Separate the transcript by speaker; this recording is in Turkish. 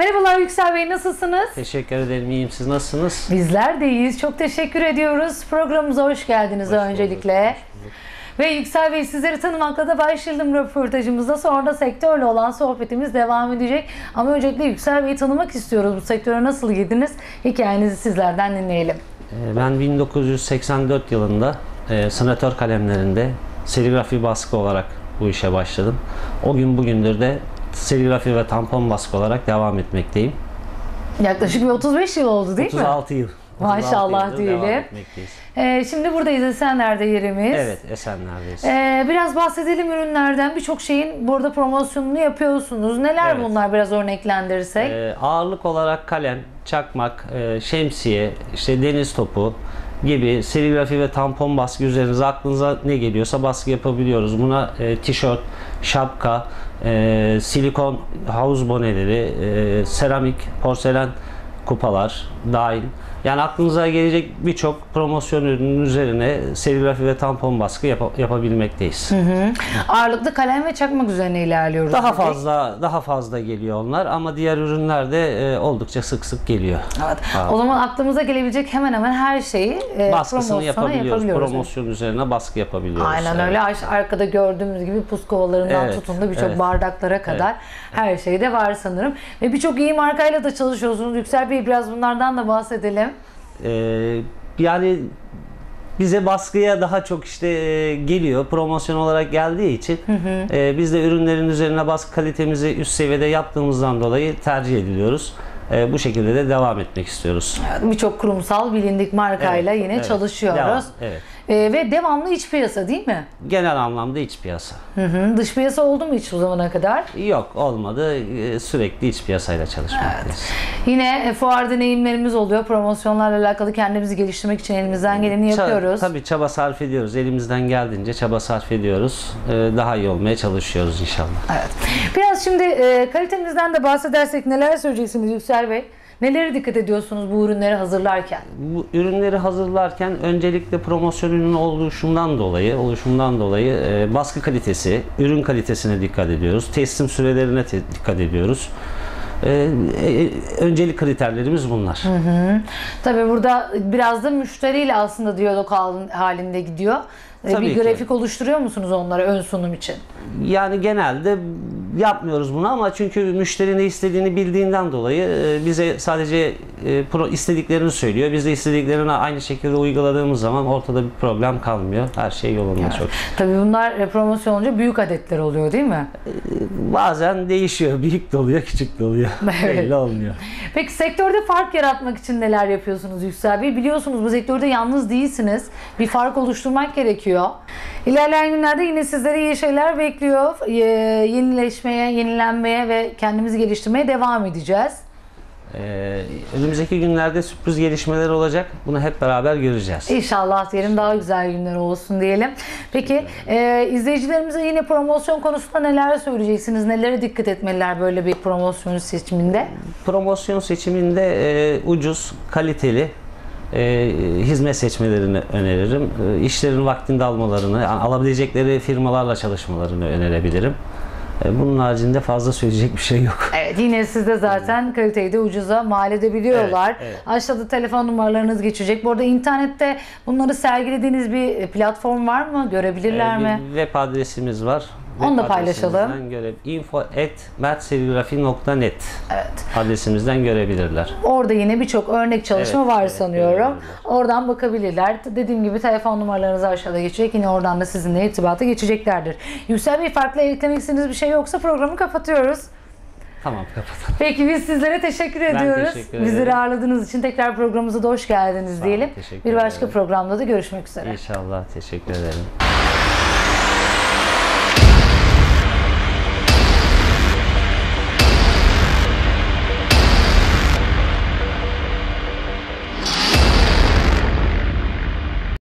Speaker 1: Merhabalar Yüksel Bey, nasılsınız?
Speaker 2: Teşekkür ederim, iyiyim. Siz nasılsınız?
Speaker 1: Bizler de iyiyiz. Çok teşekkür ediyoruz. Programımıza hoş geldiniz öncelikle. Ve Yüksel Bey, sizleri tanımakla da başlayalım röportajımızda. Sonra da sektörle olan sohbetimiz devam edecek. Ama öncelikle Yüksel Bey'i tanımak istiyoruz. Bu sektöre nasıl girdiniz? Hikayenizi sizlerden dinleyelim.
Speaker 2: Ben 1984 yılında Senatör kalemlerinde serigrafi baskı olarak bu işe başladım. O gün bugündür de serigrafi ve tampon baskı olarak devam etmekteyim.
Speaker 1: Yaklaşık bir 35 yıl oldu değil
Speaker 2: 36
Speaker 1: mi?
Speaker 2: yıl.
Speaker 1: Maşallah diyelim. Şimdi buradayız, Esenler'de yerimiz.
Speaker 2: Evet, Esenler'deyiz.
Speaker 1: Biraz bahsedelim ürünlerden. Birçok şeyin burada promosyonunu yapıyorsunuz. Neler
Speaker 2: Evet.
Speaker 1: bunlar, biraz örneklendirirsek?
Speaker 2: Ağırlık olarak kalem, çakmak, şemsiye, işte deniz topu gibi serigrafi ve tampon baskı üzerinize aklınıza ne geliyorsa baskı yapabiliyoruz. Buna tişört, şapka, silikon havuz boneleri, seramik, porselen kupalar dahil. Yani aklınıza gelecek birçok promosyon ürünün üzerine serigrafi ve tampon baskı yapabilmekteyiz.
Speaker 1: Ağırlıklı kalem ve çakmak üzerine ilerliyoruz.
Speaker 2: Daha fazla geliyor onlar ama diğer ürünler de oldukça sık geliyor.
Speaker 1: Evet. O zaman aklımıza gelebilecek hemen hemen her şeyi
Speaker 2: baskısını yapabiliyoruz.
Speaker 1: yapabiliyoruz.
Speaker 2: Promosyon üzerine baskı yapabiliyoruz.
Speaker 1: Aynen öyle. Arkada gördüğümüz gibi puskovalarından tutun da birçok bardaklara kadar her şey de var sanırım. Ve birçok iyi markayla da çalışıyorsunuz. Yüksel Bey, biraz bunlardan da bahsedelim.
Speaker 2: Yani bize baskıya daha çok geliyor. Promosyon olarak geldiği için biz de ürünlerin üzerine baskı kalitemizi üst seviyede yaptığımızdan dolayı tercih ediliyoruz. Bu şekilde de devam etmek istiyoruz.
Speaker 1: Birçok kurumsal bilindik markayla yine çalışıyoruz.
Speaker 2: Devam, evet.
Speaker 1: Ve devamlı iç piyasa değil mi?
Speaker 2: Genel anlamda iç piyasa.
Speaker 1: Dış piyasa oldu mu hiç bu zamana kadar?
Speaker 2: Yok, olmadı. Sürekli iç piyasayla çalışmaktayız.
Speaker 1: Yine fuar deneyimlerimiz oluyor. Promosyonlarla alakalı kendimizi geliştirmek için elimizden geleni yapıyoruz.
Speaker 2: Tabii çaba sarf ediyoruz. Elimizden geldiğince çaba sarf ediyoruz. Daha iyi olmaya çalışıyoruz inşallah.
Speaker 1: Evet. Biraz şimdi kalitemizden de bahsedersek neler söyleyeceksiniz Yüksel Bey? Nelere dikkat ediyorsunuz bu ürünleri hazırlarken?
Speaker 2: Bu ürünleri hazırlarken öncelikle promosyon ürünü oluşundan dolayı baskı kalitesi, ürün kalitesine dikkat ediyoruz. Teslim sürelerine dikkat ediyoruz. Öncelik kriterlerimiz bunlar.
Speaker 1: Tabii burada biraz da müşteriyle aslında diyalog halinde gidiyor. Bir grafik oluşturuyor musunuz onlara ön sunum için?
Speaker 2: Yani genelde yapmıyoruz bunu ama çünkü müşteri ne istediğini bildiğinden dolayı bize sadece istediklerini söylüyor. Biz de istediklerini aynı şekilde uyguladığımız zaman ortada bir problem kalmıyor. Her şey yolunda çok.
Speaker 1: Tabii bunlar promosyon olunca büyük adetler oluyor değil mi?
Speaker 2: Bazen değişiyor. Büyük de oluyor, küçük de oluyor. Belli olmuyor.
Speaker 1: Peki sektörde fark yaratmak için neler yapıyorsunuz Yüksel Bey? Biliyorsunuz bu sektörde yalnız değilsiniz. Bir fark oluşturmak gerekiyor. İlerleyen günlerde yine sizlere iyi şeyler bekliyor. Yenileşmeye, yenilenmeye ve kendimizi geliştirmeye devam edeceğiz.
Speaker 2: Önümüzdeki günlerde sürpriz gelişmeler olacak. Bunu hep beraber göreceğiz.
Speaker 1: İnşallah diyelim, daha güzel günler olsun diyelim. Peki izleyicilerimize yine promosyon konusunda neler söyleyeceksiniz? Nelere dikkat etmeliler böyle bir promosyon seçiminde?
Speaker 2: Promosyon seçiminde ucuz, kaliteli hizmet seçmelerini öneririm. İşlerin vaktinde almalarını, yani alabilecekleri firmalarla çalışmalarını önerebilirim. Bunun haricinde fazla söyleyecek bir şey yok.
Speaker 1: Evet, yine sizde zaten kaliteyi de ucuza mal edebiliyorlar.
Speaker 2: Evet.
Speaker 1: Aşağıda telefon numaralarınız geçecek. Bu arada internette bunları sergilediğiniz bir platform var mı? Görebilirler mi?
Speaker 2: Bir web adresimiz var.
Speaker 1: Onu da paylaşalım.
Speaker 2: info@mertserigrafi.net adresimizden görebilirler.
Speaker 1: Orada yine birçok örnek çalışma var sanıyorum.
Speaker 2: görebilirler.
Speaker 1: Oradan bakabilirler. Dediğim gibi telefon numaralarınız aşağıda geçecek. Yine oradan da sizinle irtibata geçeceklerdir. Yüksel Bey, farklı eklemek istediğiniz bir şey yoksa programı kapatıyoruz.
Speaker 2: Tamam, kapatalım.
Speaker 1: Peki, biz sizlere teşekkür ediyoruz.
Speaker 2: teşekkür ederim.
Speaker 1: Bizleri ağırladığınız için tekrar programımıza da hoş geldiniz diyelim.
Speaker 2: Teşekkür
Speaker 1: Bir başka
Speaker 2: ederim.
Speaker 1: programda da görüşmek üzere.
Speaker 2: İnşallah, teşekkür ederim.